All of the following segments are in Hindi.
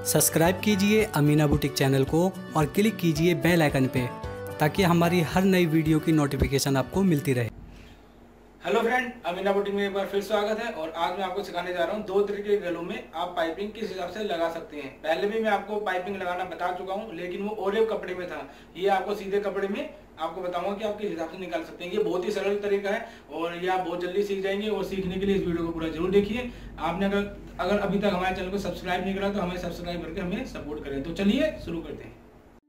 सब्सक्राइब कीजिए अमीना बुटीक चैनल को और क्लिक कीजिए बेल आइकन पे ताकि हमारी हर नई वीडियो की नोटिफिकेशन आपको मिलती रहे। हेलो फ्रेंड, अमीना बुटीक में एक बार फिर स्वागत है। और आज मैं आपको सिखाने जा रहा हूँ दो तरीके के गलों में आप पाइपिंग किस हिसाब से लगा सकते हैं। पहले भी मैं आपको पाइपिंग लगाना बता चुका हूँ, लेकिन वो ओरेव कपड़े में था। ये आपको सीधे कपड़े में आपको बताऊंगा कि आप किस हिसाब से निकाल सकते हैं। ये बहुत ही सरल तरीका है और ये आप बहुत जल्दी सीख जाएंगे। और सीखने के लिए इस वीडियो को पूरा जरूर देखिए। आपने अगर अभी तक हमारे चैनल को सब्सक्राइब नहीं करा तो हमें सब्सक्राइब करके हमें सपोर्ट करें। तो चलिए शुरू करते हैं।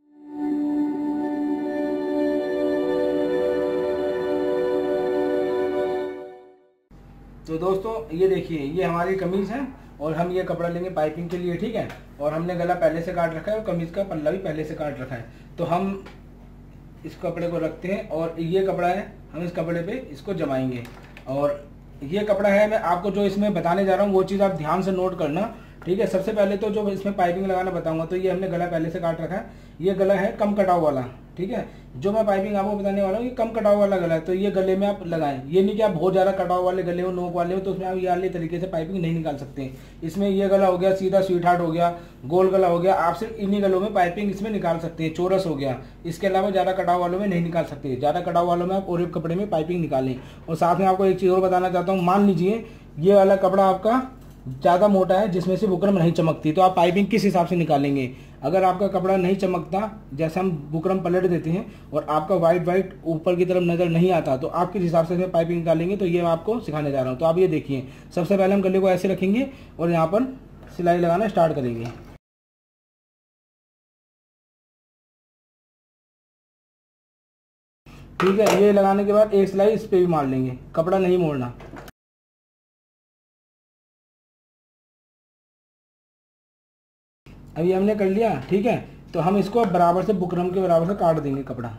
तो दोस्तों ये देखिए, ये हमारी कमीज है और हम ये कपड़ा लेंगे पाइपिंग के लिए, ठीक है। और हमने गला पहले से काट रखा है और कमीज का पल्ला भी पहले से काट रखा है। तो हम इस कपड़े को रखते हैं और ये कपड़ा है, हम इस कपड़े पे इसको जमाएंगे। और ये कपड़ा है, मैं आपको जो इसमें बताने जा रहा हूँ वो चीज़ आप ध्यान से नोट करना, ठीक है। सबसे पहले तो जो इसमें पाइपिंग लगाना बताऊंगा, तो ये हमने गला पहले से काट रखा है। ये गला है कम कटाव वाला, ठीक है। जो मैं पाइपिंग आपको बताने वाला हूँ ये कम कटाव वाला गला है। तो ये गले में आप लगाएं, ये नहीं कि आप बहुत ज़्यादा कटाव वाले गले हो, नोक वाले हो, तो उसमें आप ये वाले तरीके से पाइपिंग नहीं निकाल सकते। इसमें ये गला हो गया सीधा स्वीट हार्ट हो गया, गोल गला हो गया, आप सिर्फ इन्हीं गलों में पाइपिंग इसमें निकाल सकते हैं। चौरस हो गया, इसके अलावा ज़्यादा कटाव वालों में नहीं निकाल सकते। ज़्यादा कटाव वालों में आप ओरेव कपड़े में पाइपिंग निकालें। और साथ में आपको एक चीज़ और बताना चाहता हूँ, मान लीजिए ये वाला कपड़ा आपका ज़्यादा मोटा है जिसमें से बुकरम नहीं चमकती, तो आप पाइपिंग किस हिसाब से निकालेंगे। अगर आपका कपड़ा नहीं चमकता, जैसे हम बुकरम पलट देते हैं और आपका वाइट ऊपर की तरफ नजर नहीं आता, तो आप किस हिसाब से इसमें पाइपिंग निकालेंगे, तो ये मैं आपको सिखाने जा रहा हूँ। तो आप ये देखिए, सबसे पहले हम गले को ऐसे रखेंगे और यहाँ पर सिलाई लगाना स्टार्ट करेंगे। ठीक है, ये लगाने के बाद एक सिलाई इस पे भी मार लेंगे, कपड़ा नहीं मोड़ना। अभी हमने कर लिया, ठीक है। तो हम इसको बराबर से बुकरम के बराबर से काट देंगे कपड़ा।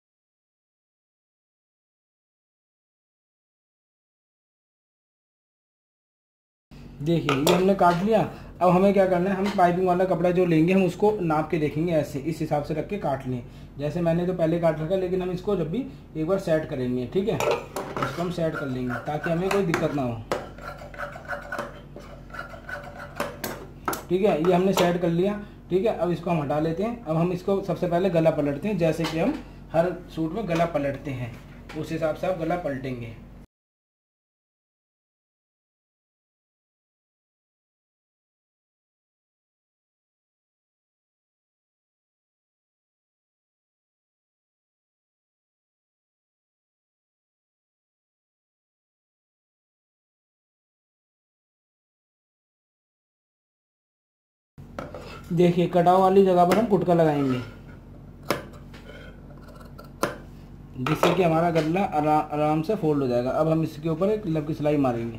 देखिए ये हमने काट लिया। अब हमें क्या करना है, हम पाइपिंग वाला कपड़ा जो लेंगे हम उसको नाप के देखेंगे, ऐसे इस हिसाब से रख के काट लें। जैसे मैंने तो पहले काट रखा, लेकिन हम इसको जब भी एक बार सेट करेंगे, ठीक है। इसको हम सेट कर लेंगे ताकि हमें कोई दिक्कत ना हो, ठीक है। ये हमने सेट कर लिया, ठीक है। अब इसको हम हटा लेते हैं। अब हम इसको सबसे पहले गला पलटते हैं, जैसे कि हम हर सूट में गला पलटते हैं उस हिसाब से आप गला पलटेंगे। देखिए कटाव वाली जगह पर हम कुटका लगाएंगे, जिससे कि हमारा गला आराम से फोल्ड हो जाएगा। अब हम इसके ऊपर एक लब की सिलाई मारेंगे।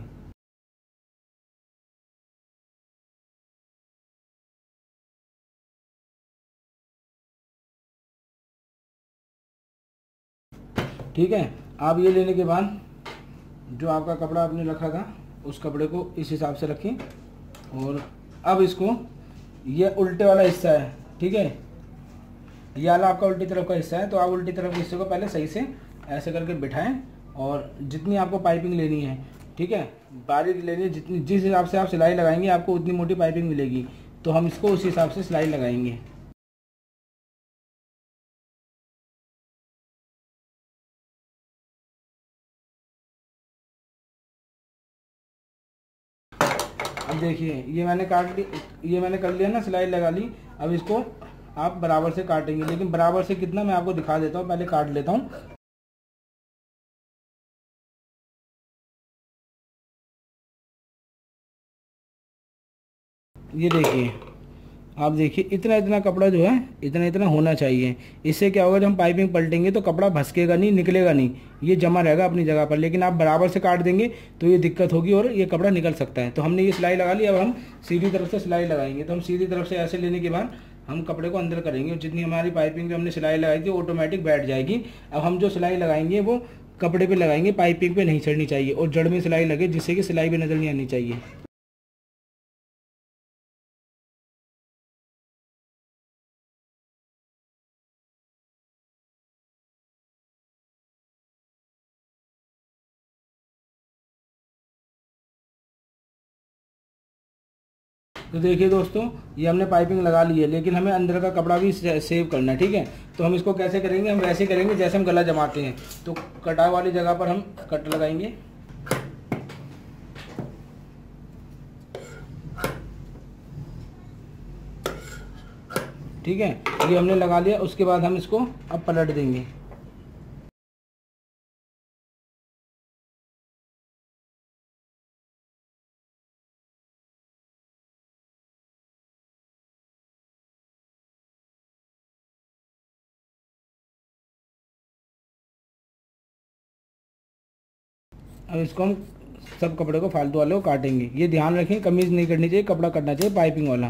ठीक है। आप ये लेने के बाद जो आपका कपड़ा आपने रखा था उस कपड़े को इस हिसाब से रखें। और अब इसको, ये उल्टे वाला हिस्सा है, ठीक है। ये वाला आपका उल्टी तरफ का हिस्सा है, तो आप उल्टी तरफ के हिस्से को पहले सही से ऐसे करके बिठाएं। और जितनी आपको पाइपिंग लेनी है, ठीक है, बारीक लेनी है, जितनी जिस हिसाब से आप सिलाई लगाएंगे आपको उतनी मोटी पाइपिंग मिलेगी। तो हम इसको उस हिसाब से सिलाई लगाएंगे। अब देखिए ये मैंने काट ली, ये मैंने कर लिया ना, सिलाई लगा ली। अब इसको आप बराबर से काटेंगे, लेकिन बराबर से कितना मैं आपको दिखा देता हूँ, पहले काट लेता हूँ। ये देखिए, आप देखिए इतना इतना कपड़ा जो है इतना इतना होना चाहिए। इससे क्या होगा, जब हम पाइपिंग पलटेंगे तो कपड़ा भसकेगा नहीं, निकलेगा नहीं, ये जमा रहेगा अपनी जगह पर। लेकिन आप बराबर से काट देंगे तो ये दिक्कत होगी और ये कपड़ा निकल सकता है। तो हमने ये सिलाई लगा ली, अब हम सीधी तरफ से सिलाई लगाएंगे। तो हम सीधी तरफ से ऐसे लेने के बाद हम कपड़े को अंदर करेंगे और जितनी हमारी पाइपिंग पे हमने सिलाई लगाई थी ऑटोमेटिक बैठ जाएगी। अब हम जो सिलाई लगाएंगे वो कपड़े पे लगाएंगे, पाइपिंग पे नहीं चढ़नी चाहिए और जड़ में सिलाई लगे, जिससे कि सिलाई भी नजर नहीं आनी चाहिए। तो देखिए दोस्तों, ये हमने पाइपिंग लगा ली है, लेकिन हमें अंदर का कपड़ा भी सेव करना है, ठीक है। तो हम इसको कैसे करेंगे, हम वैसे करेंगे जैसे हम गला जमाते हैं। तो कटाव वाली जगह पर हम कट लगाएंगे, ठीक है। ये हमने लगा लिया, उसके बाद हम इसको अब पलट देंगे। अब इसको हम सब कपड़े को फालतू वाले को काटेंगे। ये ध्यान रखें, कमीज नहीं करनी चाहिए, कपड़ा कटना चाहिए पाइपिंग वाला।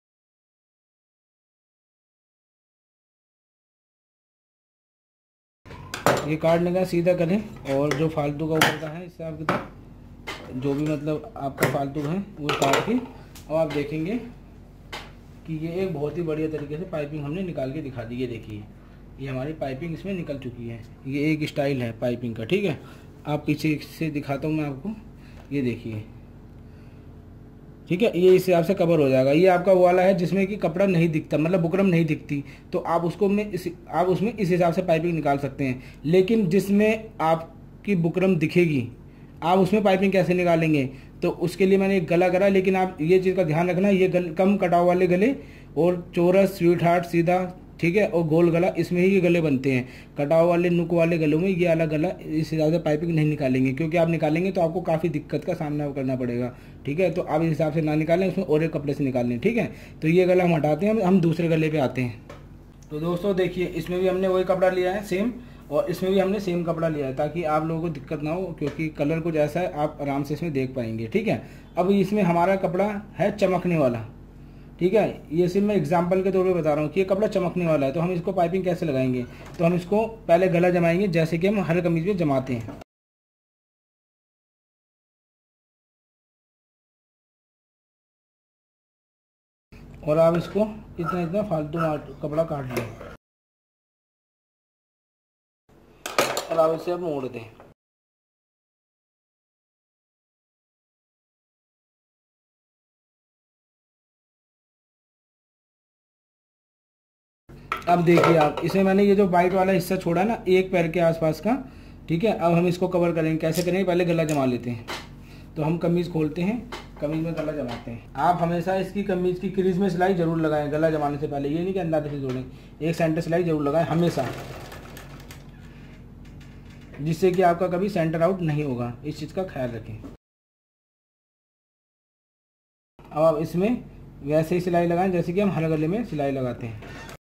ये काटने का सीधा करें, और जो फालतू का ऊपर का है हिसाब किताब जो भी मतलब आपका फालतू है वो काट के, अब आप देखेंगे कि ये एक बहुत ही बढ़िया तरीके से पाइपिंग हमने निकाल के दिखा दी। ये देखिए, ये हमारी पाइपिंग इसमें निकल चुकी है। ये एक स्टाइल है पाइपिंग का, ठीक है। आप पीछे से दिखाता हूँ मैं आपको, ये देखिए, ठीक है। ये इस हिसाब से कवर हो जाएगा। ये आपका वो वाला है जिसमें कि कपड़ा नहीं दिखता, मतलब बुकरम नहीं दिखती, तो आप उसमें इस हिसाब से पाइपिंग निकाल सकते हैं। लेकिन जिसमें आपकी बुकरम दिखेगी, आप उसमें पाइपिंग कैसे निकालेंगे? तो उसके लिए मैंने एक गला करा, लेकिन आप ये चीज़ का ध्यान रखना, ये कम कटाव वाले गले और चौरस, स्वीट हार्ट, सीधा, ठीक है, और गोल गला, इसमें ही ये गले बनते हैं। कटाव वाले, नुक वाले गलों में ये अलग गला इस हिसाब से पाइपिंग नहीं निकालेंगे, क्योंकि आप निकालेंगे तो आपको काफ़ी दिक्कत का सामना करना पड़ेगा, ठीक है। तो आप इस हिसाब से ना निकालें, उसमें और एक कपड़े से निकाल लें, ठीक है। तो ये गला हम हटाते हैं, हम दूसरे गले पे आते हैं। तो दोस्तों देखिए, इसमें भी हमने वही कपड़ा लिया है सेम, और इसमें भी हमने सेम कपड़ा लिया है, ताकि आप लोगों को दिक्कत ना हो, क्योंकि कलर कुछ ऐसा है, आप आराम से इसमें देख पाएंगे, ठीक है। अब इसमें हमारा कपड़ा है चमकने वाला, ठीक है। ये सिर्फ मैं एग्जांपल के तौर पे बता रहा हूँ कि ये कपड़ा चमकने वाला है। तो हम इसको पाइपिंग कैसे लगाएंगे? तो हम इसको पहले गला जमाएंगे, जैसे कि हम हर कमीज में जमाते हैं। और आप इसको इतना इतना फालतू कपड़ा काट लें, और आप इसे अब मोड़ दें। अब देखिए आप, इसमें मैंने ये जो वाइट वाला हिस्सा छोड़ा ना, एक पैर के आसपास का, ठीक है। अब हम इसको कवर करेंगे। कैसे करेंगे? पहले गला जमा लेते हैं। तो हम कमीज़ खोलते हैं, कमीज़ में गला जमाते हैं। आप हमेशा इसकी कमीज़ की क्रीज में सिलाई जरूर लगाएं गला जमाने से पहले। ये नहीं कि अंदाजे से जोड़ें, एक सेंटर सिलाई जरूर लगाएं हमेशा, जिससे कि आपका कभी सेंटर आउट नहीं होगा। इस चीज़ का ख्याल रखें। अब आप इसमें वैसे ही सिलाई लगाएं जैसे कि हम हर गले में सिलाई लगाते हैं।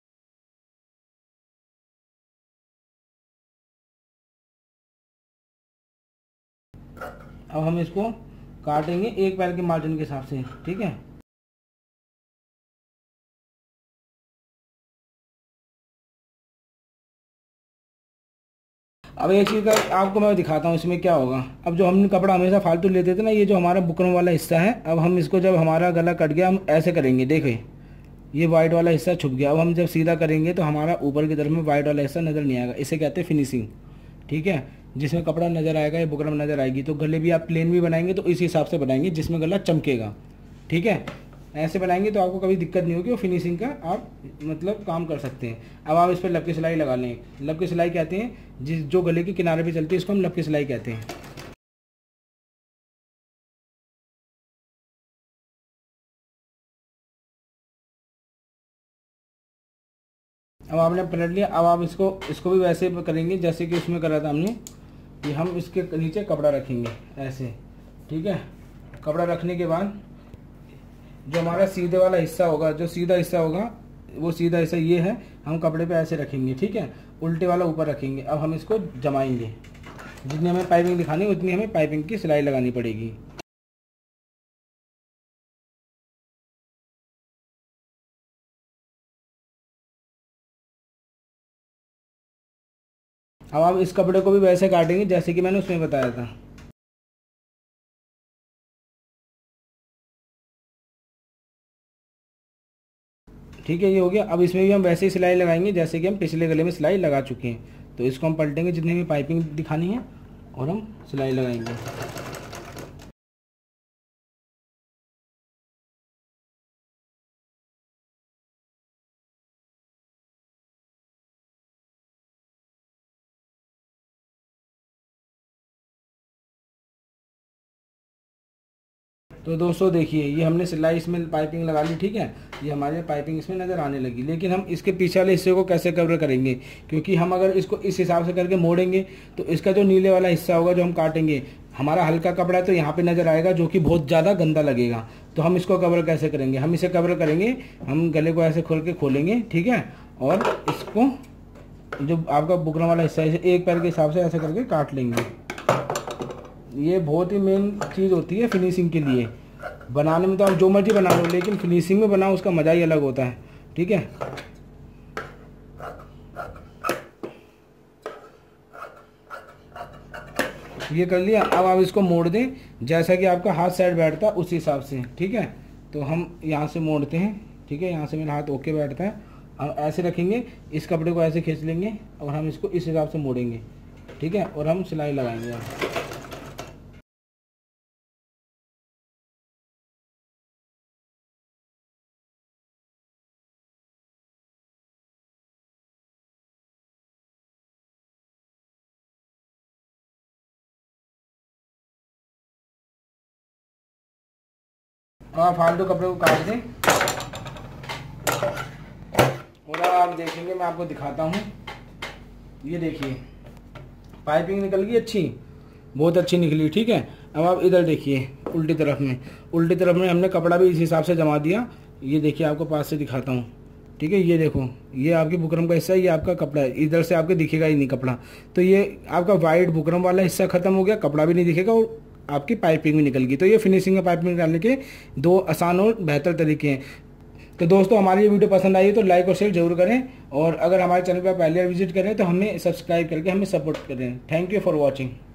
अब हम इसको काटेंगे एक पैर के मार्जिन के हिसाब से, ठीक है। अब एक चीज़ का आपको मैं दिखाता हूँ इसमें क्या होगा। अब जो हम कपड़ा हमेशा फालतू लेते थे ना, ये जो हमारा बुकरम वाला हिस्सा है, अब हम इसको जब हमारा गला कट गया, हम ऐसे करेंगे। देखिए, ये वाइट वाला हिस्सा छुप गया। अब हम जब सीधा करेंगे तो हमारा ऊपर की तरफ में वाइट वाला हिस्सा नज़र नहीं आएगा। इसे कहते हैं फिनिशिंग, ठीक है। जिसमें कपड़ा नज़र आएगा, ये बुकरम नज़र आएगी। तो गले भी आप प्लेन भी बनाएंगे तो इस हिसाब से बनाएंगे जिसमें गला चमकेगा, ठीक है। ऐसे बनाएंगे तो आपको कभी दिक्कत नहीं होगी, और फिनिशिंग का आप मतलब काम कर सकते हैं। अब आप इस पर लपकी सिलाई लगा लें। लपकी सिलाई कहते हैं जो गले के किनारे पे चलती है, इसको हम लपकी सिलाई कहते हैं। अब आपने पलट लिया। अब आप इसको भी वैसे करेंगे जैसे कि उसमें करा था हमने, कि हम इसके नीचे कपड़ा रखेंगे ऐसे, ठीक है। कपड़ा रखने के बाद जो हमारा सीधे वाला हिस्सा होगा, जो सीधा हिस्सा होगा, वो सीधा हिस्सा ये है, हम कपड़े पे ऐसे रखेंगे, ठीक है। उल्टे वाला ऊपर रखेंगे। अब हम इसको जमाएंगे। जितनी हमें पाइपिंग दिखानी है उतनी हमें पाइपिंग की सिलाई लगानी पड़ेगी। अब आप इस कपड़े को भी वैसे काटेंगे जैसे कि मैंने उसमें बताया था। ठीक है, ये हो गया। अब इसमें भी हम वैसे ही सिलाई लगाएंगे जैसे कि हम पिछले गले में सिलाई लगा चुके हैं। तो इसको हम पलटेंगे जितनी भी पाइपिंग दिखानी है, और हम सिलाई लगाएंगे। तो दोस्तों देखिए, ये हमने सिलाई इसमें पाइपिंग लगा ली, ठीक है। ये हमारे पाइपिंग इसमें नज़र आने लगी, लेकिन हम इसके पीछे वाले हिस्से को कैसे कवर करेंगे, क्योंकि हम अगर इसको इस हिसाब से करके मोड़ेंगे तो इसका जो नीले वाला हिस्सा होगा जो हम काटेंगे, हमारा हल्का कपड़ा है तो यहाँ पे नज़र आएगा, जो कि बहुत ज़्यादा गंदा लगेगा। तो हम इसको कवर कैसे करेंगे, हम इसे कवर करेंगे, हम गले को ऐसे खोल के खोलेंगे, ठीक है, और इसको जो आपका बुकरम वाला हिस्सा है एक पैर के हिसाब से ऐसे करके काट लेंगे। ये बहुत ही मेन चीज़ होती है फिनिशिंग के लिए। बनाने में तो आप जो मर्जी बना लो, लेकिन फिनिशिंग में बनाओ उसका मज़ा ही अलग होता है, ठीक है। ये कर लिया। अब आप इसको मोड़ दें जैसा कि आपका हाथ साइड बैठता है उस हिसाब से, ठीक है। तो हम यहाँ से मोड़ते हैं, ठीक है, यहाँ से मेरा हाथ ओके बैठता है। हम ऐसे रखेंगे, इस कपड़े को ऐसे खींच लेंगे और हम इसको इस हिसाब से मोड़ेंगे, ठीक है, और हम सिलाई लगाएंगे। आप फालतू कपड़े को काट दें और अब आप देखेंगे, मैं आपको दिखाता हूँ। ये देखिए पाइपिंग निकल गई अच्छी, बहुत अच्छी निकली, ठीक है। अब आप इधर देखिए उल्टी तरफ में हमने कपड़ा भी इस हिसाब से जमा दिया। ये देखिए आपको पास से दिखाता हूँ, ठीक है। ये देखो, ये आपकी बुकरम का हिस्सा है, ये आपका कपड़ा है, इधर से आपके दिखेगा ही नहीं कपड़ा। तो ये आपका वाइट बुकरम वाला हिस्सा खत्म हो गया, कपड़ा भी नहीं दिखेगा और आपकी पाइपिंग भी निकल गई। तो ये फिनिशिंग में पाइपिंग डालने के दो आसान और बेहतर तरीके हैं। तो दोस्तों हमारी ये वीडियो पसंद आई है तो लाइक और शेयर जरूर करें, और अगर हमारे चैनल पर पहले विजिट करें तो हमें सब्सक्राइब करके हमें सपोर्ट करें। Thank you for watching.